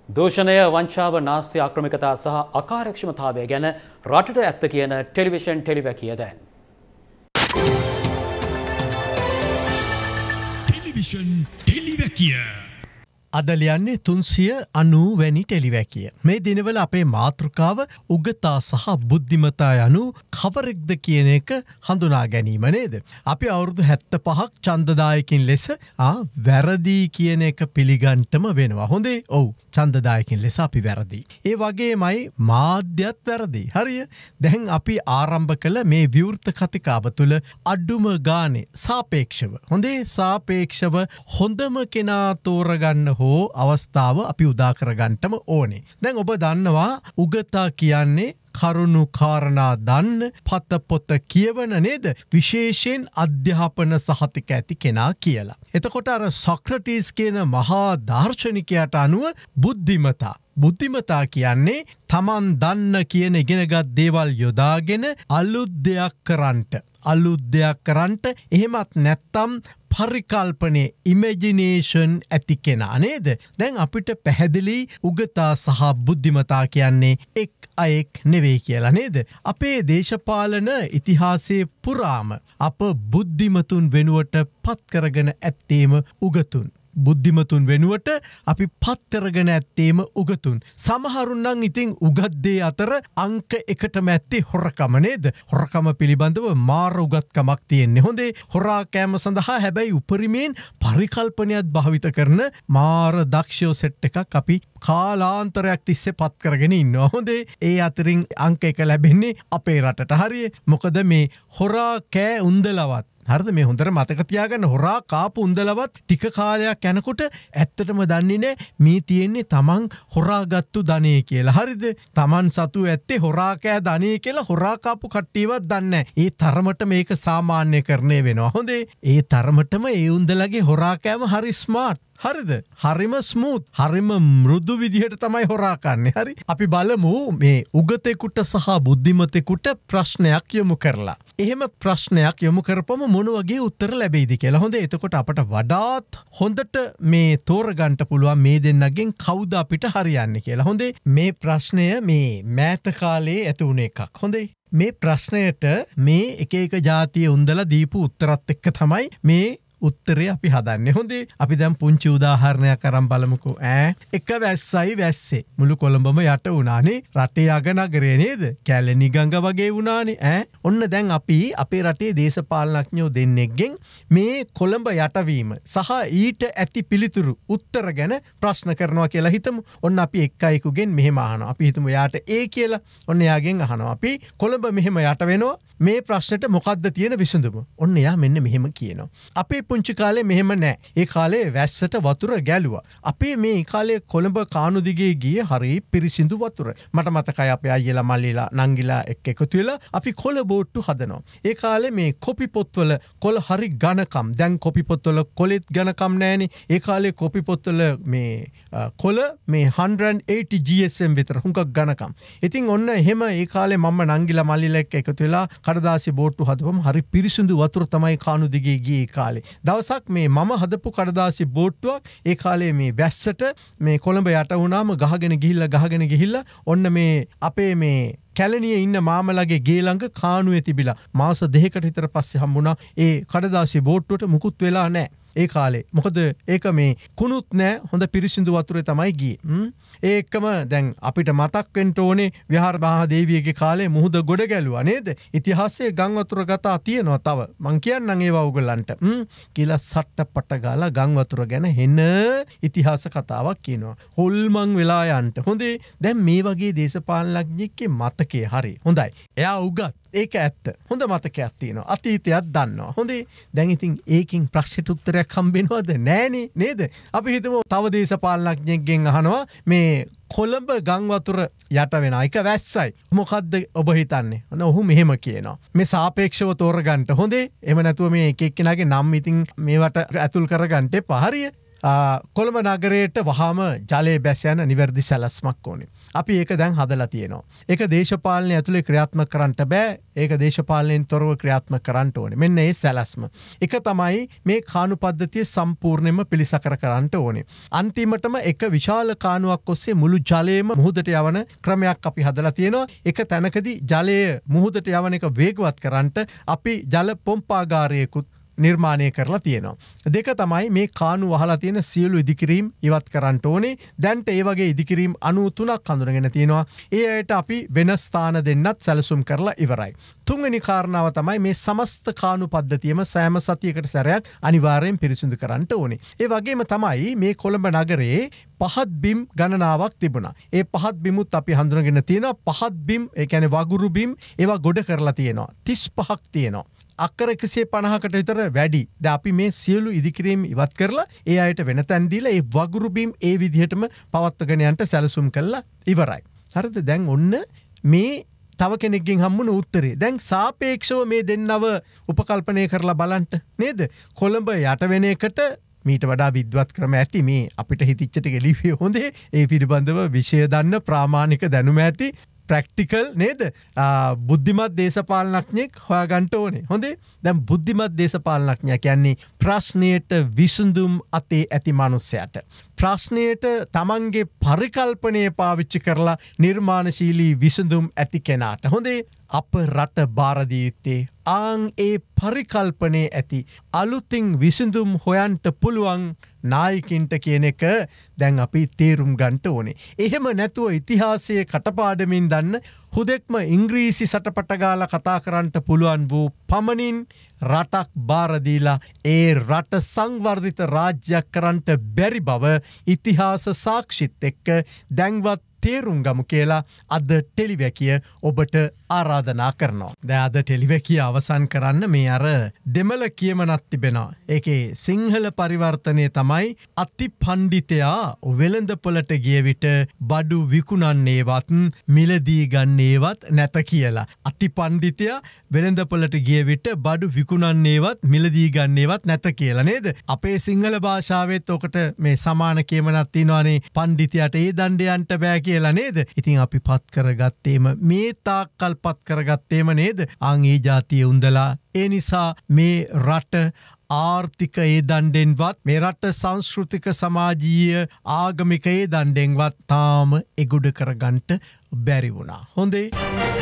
දූෂණය, වංචාව, නාස්ති, ආක්‍රමිකතා සහ අකාර්යක්ෂමතාවය ගැන රටට ඇත්ත කියන ටෙලිවිෂන් ටෙලිවැකිය දැන්. ටෙලිවිෂන් ටෙලිවැකිය අද ලියන්නේ 390 වැනි ටෙලිවැකිය. මේ දිනවල අපේ මාතෘකාව උගතා සහ බුද්ධිමතා යනු කවරෙක්ද කියන එක හඳුනා ගැනීම නේද? අපි අවුරුදු 75ක් ඡන්දදායකින් ලෙස වැරදි කියන එක පිළිගන්නටම වෙනවා. හොඳේ. ඔව්. ඡන්දදායකින් ලෙස අපි වැරදි. ඒ වගේමයි මාධ්‍යත් වැරදි. හරිය. දැන් අපි ආරම්භ කළ මේ විවෘත කතිකාව තුළ අඩුම ගානේ සාපේක්ෂව. හොඳේ සාපේක්ෂව හොඳම කෙනා තෝරගන්න හෝ අවස්ථාව අපි උදා කරගන්නටම ඕනේ. දැන් ඔබ දන්නවා උගතා කියන්නේ කරුණු කාරණා දන්න පත පොත කියවන නේද? විශේෂයෙන් අධ්‍යාපන සහතික ඇති කෙනා කියලා. එතකොට අර සොක්‍රටිස් කියන මහා දාර්ශනිකයාට අනුව බුද්ධිමතා. බුද්ධිමතා කියන්නේ තමන් දන්න කියන ඉගෙනගත් දේවල් යොදාගෙන අලුත් දෙයක් කරන්නට. අලුත් දෙයක් කරන්නට එහෙමත් නැත්තම් පරිකල්පනය ඉමැජිනේෂන් ඇති කෙනා නේද? දැන් අපිට පැහැදිලි උගතා සහ බුද්ධිමතා කියන්නේ එක් අයෙක් නෙවෙයි කියලා නේද? අපේ දේශපාලන ඉතිහාසයේ පුරාම අප බුද්ධිමතුන් වෙනුවට පත් කරගෙන ඇත්තේම උගතුන්. බුද්ධිමතුන් වෙනුවට අපි පත් කරගෙන ඇත්තේම උගතුන්. සමහරුන් නම් ඉතින් උගත් දේ අතර අංක 1ටම ඇත්තේ හොරකම නේද? හොරකම පිළිබඳව මාර උගත්කමක් තියෙන්නේ. හොඳේ හොරා කෑම සඳහා හැබැයි උපරිමයෙන් පරිකල්පනයක් භාවිත කරන මාර දක්ෂයෝ සෙට් එකක් අපි කාලාන්තරයක් තිස්සේ පත් කරගෙන ඉන්නවා. හොඳේ ඒ අතරින් අංක 1 ලැබෙන්නේ අපේ රටට. හරිය. මොකද මේ හොරා කෑ උන්දලවත් හරිද? මේ හොඳට මතක තියාගන්න හොරා කාපු උන්දලවත් ටික කාලයක් යනකොට ඇත්තටම දන්නේ නැහැ මේ තියෙන්නේ තමන් හොරාගත්තු ධනෙ කියලා. හරිද? තමන් සතු ඇත්තේ හොරා කෑ ධනෙ කියලා හොරා කාපු කට්ටියවත් දන්නේ නැහැ. ඒ තරමට මේක සාමාන්‍යකරණය වෙනවා. හොඳේ ඒ තරමටම ඒ උන්දලගේ හොරා කෑම හරි ස්මාර්ට්. හරිද? හරිම ස්මූත් හරිම මෘදු විදිහට තමයි හොරා කන්නේ. හරි. අපි බලමු මේ උගතෙකුට සහ බුද්ධිමතෙකුට ප්‍රශ්නයක් යොමු කරලා. එහෙම ප්‍රශ්නයක් යොමු කරපම මොන වගේ උත්තර ලැබෙයිද කියලා. හොඳ. එතකොට අපට වඩාත් හොඳට මේ තෝරගන්න පුළුවන් මේ දෙන්නගෙන් කවුද අපිට හරියන්නේ කියලා. හොඳේ. මේ ප්‍රශ්නය මේ මෑත කාලේ ඇති වුණ එකක්. හොඳේ. මේ ප්‍රශ්නයට මේ එක එක ජාතිය උන්දලා දීපු උත්තරත් එක්ක තමයි මේ උත්තරේ අපි හදන්නේ. හොඳේ. අපි දැන් පුංචි උදාහරණයක් අරන් බලමුකෝ. එක වැස්සයි වැස්සේ මුළු කොළඹම යට වුණානේ. රටේ අග නගරේ නේද? කැලණි ගඟ වගේ වුණානේ. ඔන්න දැන් අපි අපේ රටේ දේශපාලනඥයෝ දෙන්නෙක්ගෙන් මේ කොළඹ යටවීම සහ ඊට ඇති පිළිතුරු උත්තර ගැන ප්‍රශ්න කරනවා කියලා හිතමු. ඔන්න අපි එක් අයෙකුගෙන් මෙහෙම අහනවා. අපි හිතමු යාට A කියලා. ඔන්න යාගෙන් අහනවා. අපි කොළඹ මෙහෙම යට වෙනවා. මේ ප්‍රශ්නෙට මොකක්ද තියෙන විසඳුම? ඔන්න යා මෙන්න මෙහෙම කියනවා. අපේ පුංචි කාලේ මෙහෙම නෑ. ඒ කාලේ වැස්සට වතුර ගැලුවා. අපි මේ කාලේ කොළඹ කානු දිගේ ගියේ හරි පිරිසිදු වතුර. මට මතකයි අපේ අයියලා මල්ලිලා නංගිලා එක්ක එකතු වෙලා අපි කොළ බෝට්ටු හදනවා. ඒ කාලේ මේ කොපි පොත්වල කොළ හරි ඝනකම්. දැන් කොපි පොත්වල කොළෙත් ඝනකම් නෑනේ. ඒ කාලේ කොපි පොත්වල මේ කොළ මේ 180 GSM විතර හුඟක් ඝනකම්. ඉතින් ඔන්න එහෙම ඒ කාලේ මම නංගිලා මල්ලිලා එක්ක එකතු වෙලා කඩදාසි බෝට්ටු හදපුවම හරි පිරිසිදු වතුර තමයි කානු දිගේ ගියේ කාලේ. දවසක් මේ මම හදපු කඩදාසි බෝට්ටුවක් ඒ කාලේ මේ වැස්සට මේ කොළඹ යට වුණාම ගහගෙන ගිහිල්ලා ඔන්න මේ අපේ මේ කැලණියේ ඉන්න මාමලගේ ගේ ළඟ කානුවේ තිබිලා මාස 2කට විතර පස්සේ හම්බුණා ඒ කඩදාසි බෝට්ටුවට මුකුත් වෙලා නැහැ. ඒ කාලේ මොකද ඒක මේ කුණුත් නෑ හොඳ පිරිසිදු වතුරේ තමයි ගියේ. ඒකම දැන් අපිට මතක් වෙන්න ඕනේ විහාර මහා දේවියගේ කාලේ මුහුද ගොඩ ගැලුවා නේද? ඉතිහාසයේ ගම් වතුර කතා තියෙනවා තව. මං කියන්නම් ඒවා උගලන්ට. කියලා සට්ටපට ගාලා ගම් වතුර ගැන හෙන ඉතිහාස කතාවක් කියනවා. හොල්මන් වෙලා යන්න. හොඳේ. දැන් මේ වගේ දේශපාලනඥයෙක්ගේ මතකේ හරි. හොඳයි. එයා උගත්. ඒක ඇත්ත. හොඳ මතකයක් තියෙනවා. අතීතයක් දන්නවා. හොඳේ. දැන් ඉතින් ඒකින් ප්‍රශ්නට උත්තරයක් හම්බෙනවද? නෑනේ නේද? අපි හිතමු තව දේශපාලනඥයෙක්ගෙන් අහනවා මේ කොළඹ ගම් වතුර යට වෙන එක වැස්සයි. මොකද්ද ඔබ හිතන්නේ? ඔන්න ඔහු මෙහෙම කියනවා. මේ සාපේක්ෂව තෝරගන්න. හොඳේ. එහෙම නැතුව මේ එක එක්කෙනාගේ නම් ඉතින් මේවට ඇතුල් කරගන්න එපා. හරිය. කොළඹ නගරයට වහාම ජලය බැස යන නිවැරදි සැලැස්මක් ඕනේ. අපි ඒක දැන් හදලා තියෙනවා. ඒක දේශපාලනය ඇතුලේ ක්‍රියාත්මක කරන්න බෑ. ඒක දේශපාලනයෙන් තොරව ක්‍රියාත්මක කරන්න ඕනේ. මෙන්න ඒ සැලැස්ම. එක තමයි මේ කාණු පද්ධතිය සම්පූර්ණයෙන්ම පිළිසකර කරන්න ඕනේ. අන්තිමටම එක විශාල කාණුවක් ඔස්සේ මුළු ජලයම මුහුදට යවන ක්‍රමයක් අපි හදලා තියෙනවා. එක තැනකදී ජලය මුහුදට යවන එක වේගවත් කරන්නට අපි ජල පොම්පාගාරයකුත් නිර්මාණය කරලා තියෙනවා. දෙක තමයි මේ කාණු වහලා තියෙන සියලු ඉදිකිරීම් ඉවත් කරන්න ඕනේ. දැන්ට ඒ වගේ ඉදිකිරීම් 93ක් හඳුනගෙන තියෙනවා. ඒ අයට අපි වෙන ස්ථාන දෙන්නත් සැලසුම් කරලා ඉවරයි. තුන්වෙනි කාරණාව තමයි මේ සමස්ත කාණු පද්ධතියම සෑම සතියකට සැරයක් අනිවාර්යෙන් පිරිසිදු කරන්න ඕනේ. ඒ වගේම තමයි මේ කොළඹ නගරයේ පහත් බිම් ගණනාවක් තිබුණා. ඒ පහත් බිමුත් අපි හඳුනගෙන තියෙනවා. පහත් බිම් ඒ කියන්නේ වගුරු බිම් ඒවා ගොඩ කරලා තියෙනවා. 35ක් තියෙනවා. අක්කර 150කට විතර වැඩි. දැන් අපි මේ සියලු ඉදිකිරීම් ඉවත් කරලා ඒ අයට වෙන තැන් දීලා ඒ වගුරු බිම් ඒ විදිහටම පවත්වාගෙන යන්න සැලසුම් කළා ඉවරයි. හරිද? දැන් ඔන්න මේ තව කෙනෙක්ගෙන් හම්බුන උත්තරේ. දැන් සාපේක්ෂව මේ දෙන්නව උපකල්පනය කරලා බලන්න නේද? කොළඹ යට වෙන එකට මීට වඩා විද්වත් ක්‍රම ඇති. මේ අපිට හිතිච්ච ටික ලිව්වේ හොඳේ. ඒ පිළිබඳව විෂය දන්න ප්‍රාමාණික දැනුම ඇති ප්‍රැක්ටිකල් නේද? බුද්ධිමත් දේශපාලනඥයෙක් හොයාගන්න ඕනේ. හොඳේ. දැන් බුද්ධිමත් දේශපාලනඥයා කියන්නේ ප්‍රශ්නයට විසඳුම් අතේ ඇති මනුස්සයට. ප්‍රශ්නයට තමන්ගේ පරිකල්පනය පාවිච්චි කරලා නිර්මාණශීලී විසඳුම් ඇති කෙනාට. හොඳේ. අප රට බාරදිය යුත්තේ ඒ පරිකල්පනය ඇති අලුතින් විසඳුම් හොයන්ට පුළුවන් නායකින්ට කියන එක දැන් අපි තේරුම් ගන්නට ඕනේ. එහෙම නැතුව ඉතිහාසයේ කටපාඩමින් දන්න හුදෙක්ම ඉංග්‍රීසි සටපට ගාලා කතා කරන්නට පුළුවන් වූ පමණින් රටක් බාර දීලා ඒ රට සංවර්ධිත රාජ්‍යයක් කරන්නට බැරි බව ඉතිහාස සාක්ෂිත් එක්ක දැන්වත් තේරුම් ගමු කියලා අද ටෙලිවැකිය ඔබට ආරාධනා කරනවා. දැන් අද ටෙලිවැකිය අවසන් කරන්න මේ අර දෙමළ කියමනක් තිබෙනවා. ඒකේ සිංහල පරිවර්තනය තමයි අති පණ්ඩිතයා වෙළඳපොළට ගිය විට බඩු විකුණන්නේවත් මිලදී ගන්නේවත් නැත කියලා. අති පණ්ඩිතයා වෙළඳපොළට ගිය විට බඩු විකුණන්නේවත් මිලදී ගන්නේවත් නැත කියලා නේද? අපේ සිංහල භාෂාවෙත් ඔකට මේ සමාන කියමනක් තියෙනවානේ. පණ්ඩිතයාට ඒ දණ්ඩයන්ට බෑ කියලා නේද? ඉතින් අපි පත් කරගත්තේම මේ තාක්කල් පත් කරගත්තේම නේද? ඒ ජාතිය උන්දලා. ඒ නිසා මේ රට ආර්ථික ඒ දණ්ඩෙන්වත් මේ රට සංස්කෘතික සමාජීය ආගමික ඒ දණ්ඩෙන්වත් තාම එගොඩ කරගන්නට බැරි වුණා. හොඳේ.